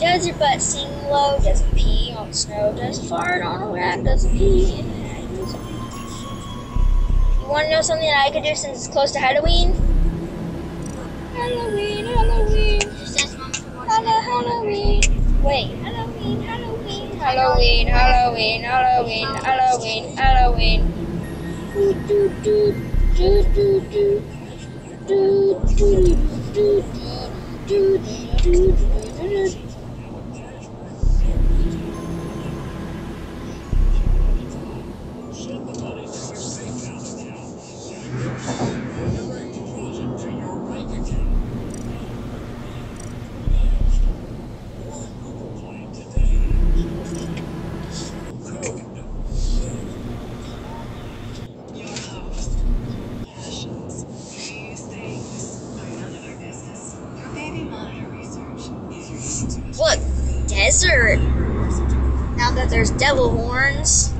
desert but sing low, doesn't pee on snow, doesn't fart on a rag, doesn't pee in a bag, doesn't pee. You want to know something that I could do since it's close to Halloween? Halloween, Halloween. Halloween. Wait, Halloween, Halloween, Halloween, Halloween, Halloween, Halloween, Halloween. Do do do do do do do do do do do. Look, desert. Now that there's devil horns.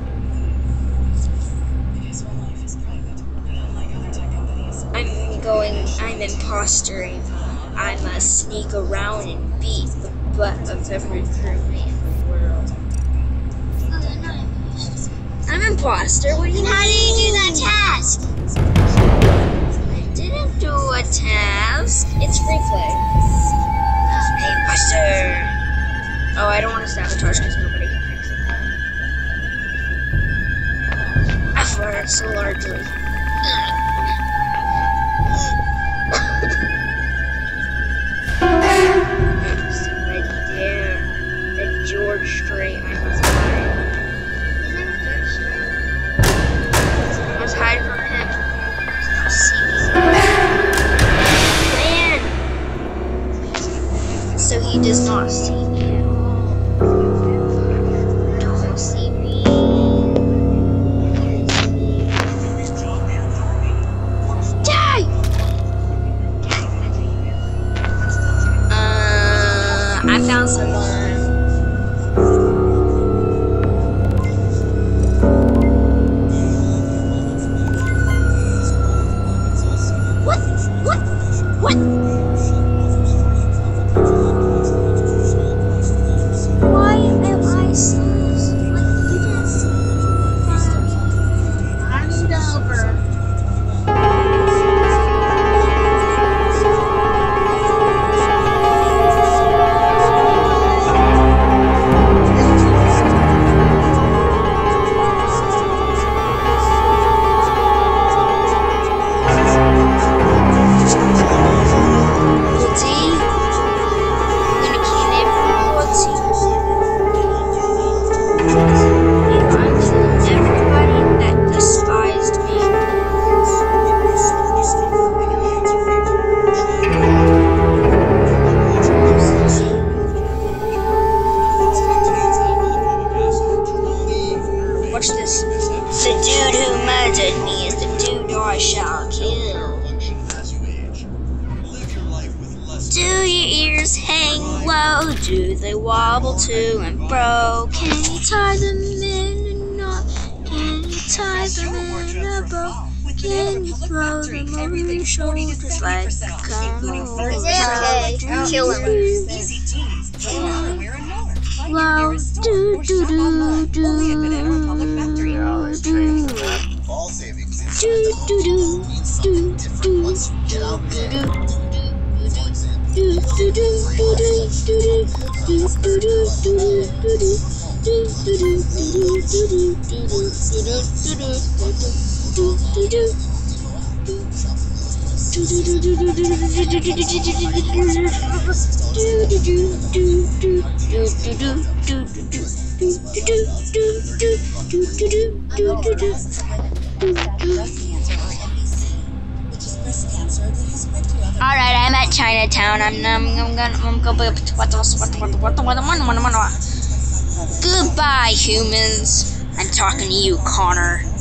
I'm impostering. I must sneak around and beat the butt of every crewmate in the world. I'm imposter. What do you mean? How do you do that task? I didn't do a task. It's replay. Imposter. Oh, I don't want to sabotage because nobody can fix it. I've learned so largely. Right there. That George Strait, I must hide. I must hide from him. He'll see me. Man! So he does not see me at all. Don't see me. Die! I found someone. What? Why am I so like you didn't see me? I need over. Watch this. The dude who murdered me is the dude I shall kill. Do your ears hang low? Do they wobble to and fro? Can you tie them in a knot? Can you tie them in a bow? Can you throw them over your shoulders like a cone? Kill him. Low, do do do do do do Alright, I'm at Chinatown. I'm gonna Goodbye, humans. I'm talking to you, Connor.